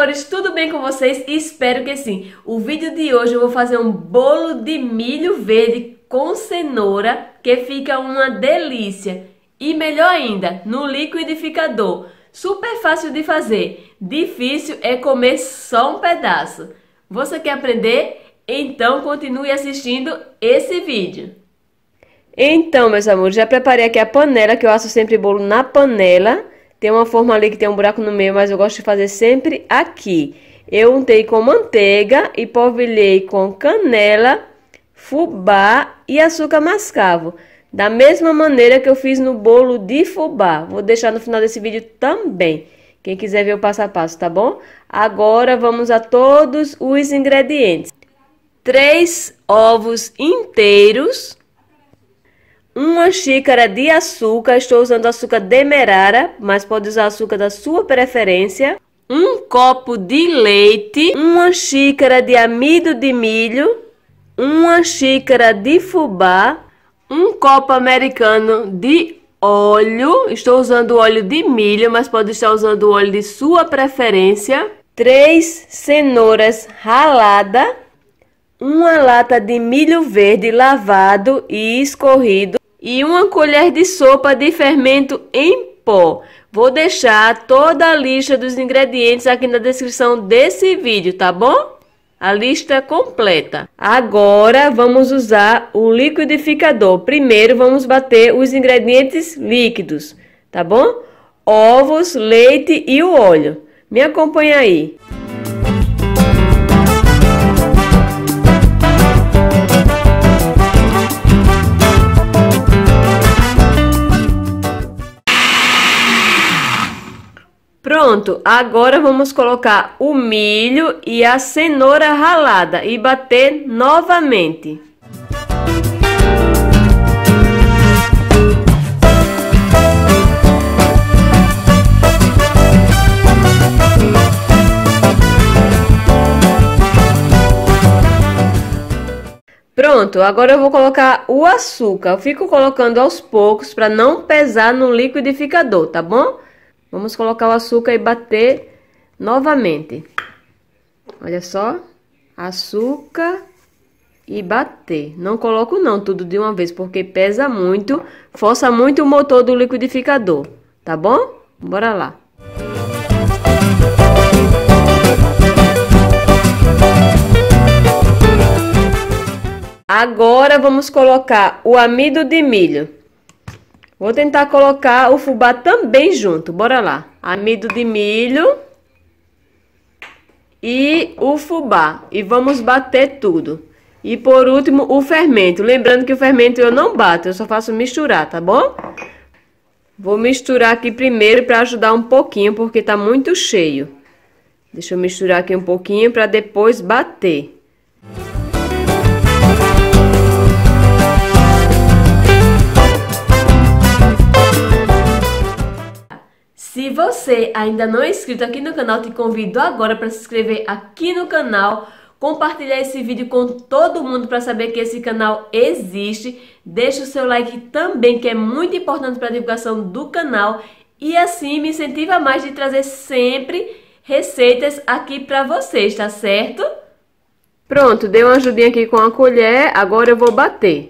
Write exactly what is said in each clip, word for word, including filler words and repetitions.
amores, tudo bem com vocês? Espero que sim. O vídeo de hoje eu vou fazer um bolo de milho verde com cenoura, que fica uma delícia. E melhor ainda, no liquidificador. Super fácil de fazer. Difícil é comer só um pedaço. Você quer aprender? Então continue assistindo esse vídeo. Então, meus amores, já preparei aqui a panela, que eu asso sempre bolo na panela. Tem uma forma ali que tem um buraco no meio, mas eu gosto de fazer sempre aqui. Eu untei com manteiga e polvilhei com canela, fubá e açúcar mascavo. Da mesma maneira que eu fiz no bolo de fubá. Vou deixar no final desse vídeo também. Quem quiser ver o passo a passo, tá bom? Agora vamos a todos os ingredientes. Três ovos inteiros. Uma xícara de açúcar, estou usando açúcar demerara, mas pode usar açúcar da sua preferência. Um copo de leite, uma xícara de amido de milho, uma xícara de fubá, um copo americano de óleo, estou usando óleo de milho, mas pode estar usando o óleo de sua preferência. Três cenouras raladas, uma lata de milho verde lavado e escorrido, e uma colher de sopa de fermento em pó. Vou deixar toda a lista dos ingredientes aqui na descrição desse vídeo, tá bom? A lista completa. Agora vamos usar o liquidificador. Primeiro vamos bater os ingredientes líquidos, tá bom? Ovos, leite e o óleo. Me acompanha aí. Pronto, agora vamos colocar o milho e a cenoura ralada e bater novamente. Pronto, agora eu vou colocar o açúcar. Eu fico colocando aos poucos para não pesar no liquidificador, tá bom? Vamos colocar o açúcar e bater novamente. Olha só. Açúcar e bater. Não coloco não tudo de uma vez, porque pesa muito. Força muito o motor do liquidificador. Tá bom? Bora lá. Agora vamos colocar o amido de milho. Vou tentar colocar o fubá também junto. Bora lá. Amido de milho e o fubá. E vamos bater tudo. E por último, o fermento. Lembrando que o fermento eu não bato, eu só faço misturar, tá bom? Vou misturar aqui primeiro para ajudar um pouquinho, porque tá muito cheio. Deixa eu misturar aqui um pouquinho para depois bater. Se você ainda não é inscrito aqui no canal, te convido agora para se inscrever aqui no canal, compartilhar esse vídeo com todo mundo para saber que esse canal existe. Deixa o seu like também, que é muito importante para a divulgação do canal, e assim me incentiva mais de trazer sempre receitas aqui para vocês, tá certo? Pronto, dei uma ajudinha aqui com a colher, agora eu vou bater.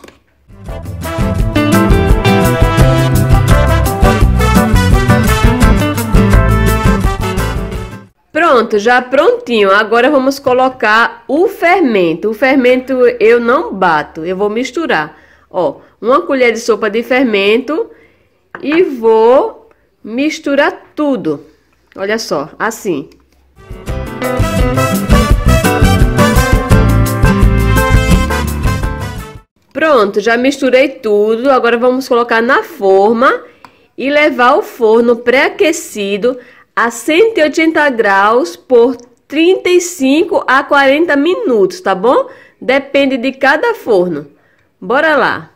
Pronto, já prontinho. Agora vamos colocar o fermento. O fermento eu não bato, eu vou misturar. Ó, uma colher de sopa de fermento e vou misturar tudo. Olha só, assim. Pronto, já misturei tudo. Agora vamos colocar na forma e levar ao forno pré-aquecido a cento e oitenta graus por trinta e cinco a quarenta minutos, tá bom? Depende de cada forno. Bora lá.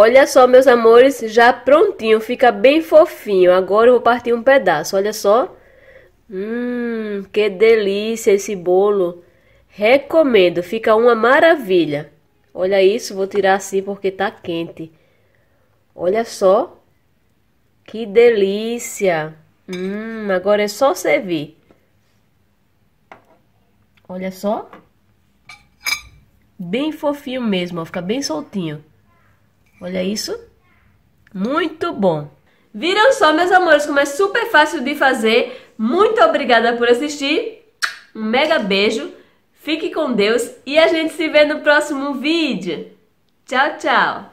Olha só, meus amores, já prontinho, fica bem fofinho. Agora eu vou partir um pedaço, olha só. Hum, que delícia esse bolo. Recomendo, fica uma maravilha. Olha isso, vou tirar assim porque tá quente. Olha só. Que delícia. Hum, agora é só servir. Olha só. Bem fofinho mesmo, ó, fica bem soltinho. Olha isso. Muito bom. Viram só, meus amores, como é super fácil de fazer. Muito obrigada por assistir. Um mega beijo. Fique com Deus e a gente se vê no próximo vídeo. Tchau, tchau.